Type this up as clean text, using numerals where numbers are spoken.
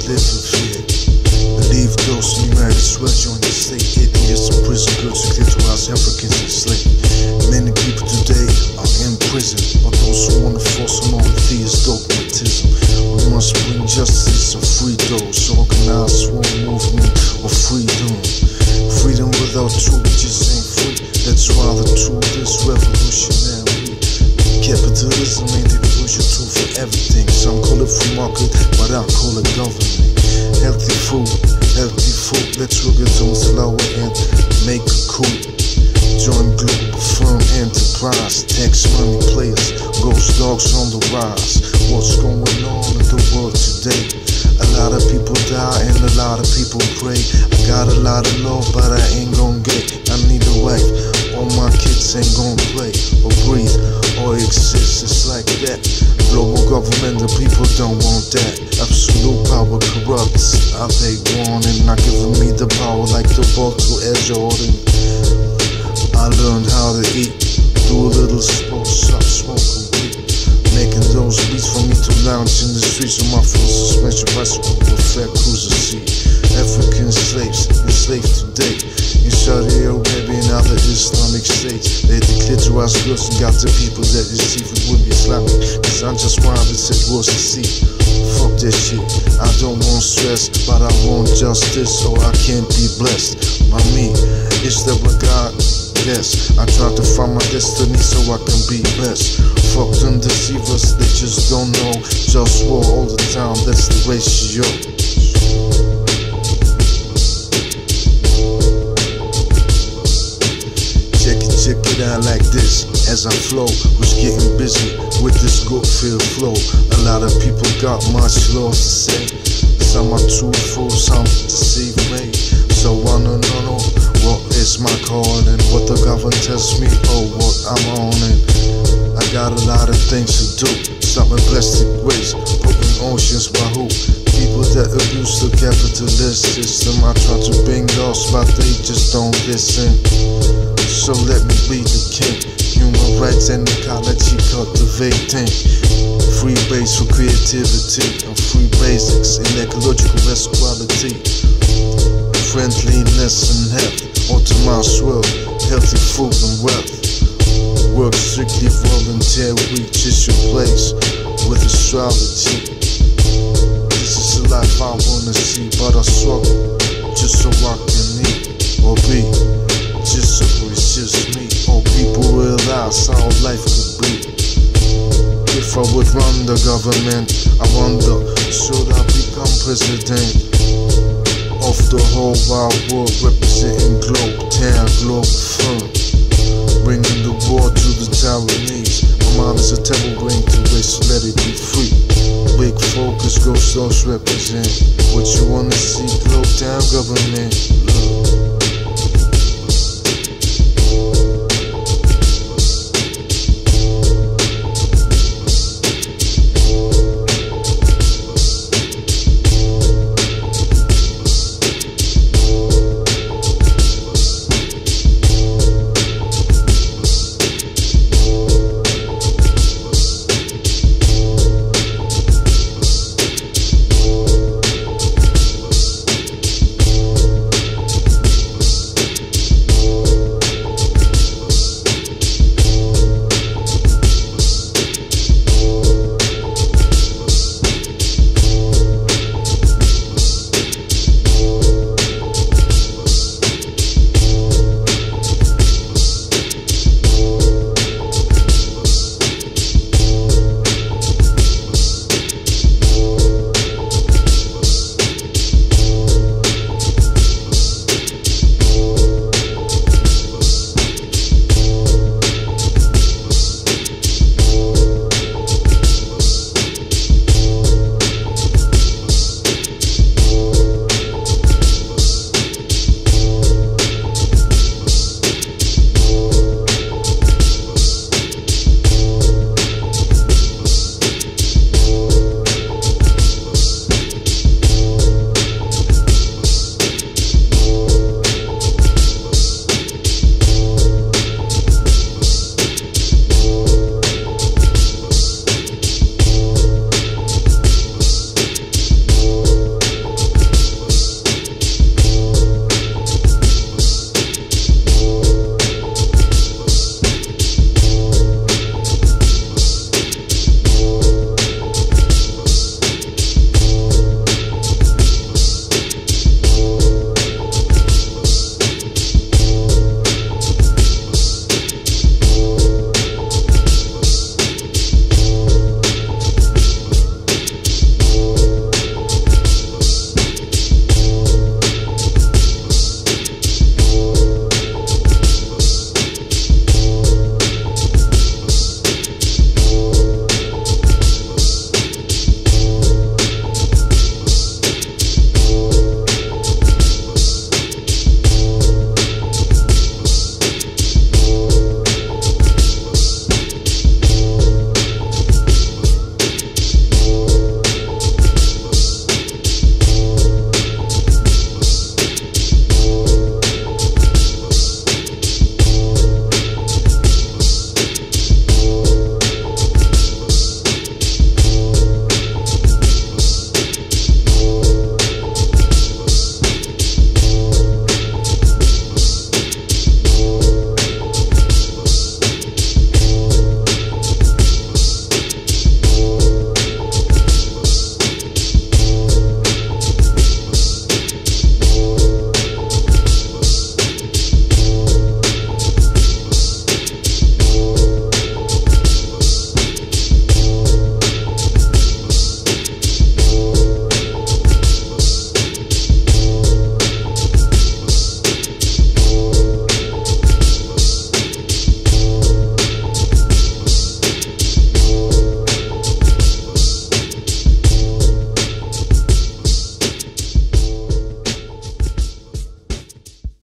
live in fear. Believe those numeric sweat on your state. Atheists in prison, girls who declitorize, Africans enslaved. Many people today are in prison, but those who wanna force on all theist dogmatism. We must bring justice and free those. Organize one movement of freedom. Freedom without truth just ain't free. That's why the truth is revolutionary. Capitalism ain't the usual tool for everything. Some call it free market, but I call it government. Healthy food, let's work it on slower and make a coup. Join Globalfirm enterprise, tax money players, GhostDogz on the rise. What's going on in the world today? A lot of people die and a lot of people pray. I got a lot of love, but I ain't gon' get. I need a wife, all my kids ain't gon' play or breathe or exist. It's like that. Global government, the people don't want that. Absolute power corrupts. I pay warning, not giving me the power like the ball to Air Jordan. I learned how to eat, do a little sports, stop smoking weed. Making those beats for me to lounge in the streets of my full suspension bicycle with fat cruiser seat. African slaves, enslaved today in Saudi Arabia and other Islamic states. They declitorize girls and got the people that deceive it would be Islamic. Cause I just wanted it was to see. Fuck that shit, I don't want stress, but I want justice so I can be blessed. By me, it's that what God bless. I try to find my destiny so I can be best. Fuck them deceivers, they just don't know. JustWar all the time, that's the ratio. Check it out like this, as I flow, who's getting busy with this good feel flow. A lot of people got much love to say. Some are too full, some deceive me. So I don't know what is my calling, what the government tells me, oh what I'm on it. I got a lot of things to do, stopping plastic waste, putting oceans by who? People that abuse the capitalist system. I try to bring laws, but they just don't listen. So let me be the king. Human rights and ecology cultivating. Free base for creativity and free basics in ecological best quality. Friendliness and health, automizes wealth, healthy food and wealth. Work strictly voluntary, just your place with astrology. This is the life I wanna see, but I struggle just so I can eat or be. Just so it's just me, or people realize how life could be. If I would run the government, I wonder, should I become president of the whole wide world, representing Globalfirm, bringing the war to the Taiwanese. My mind is a terrible brain to waste, let it be free. Big focus, GhostDogz represent what you wanna see. Globe town government, look.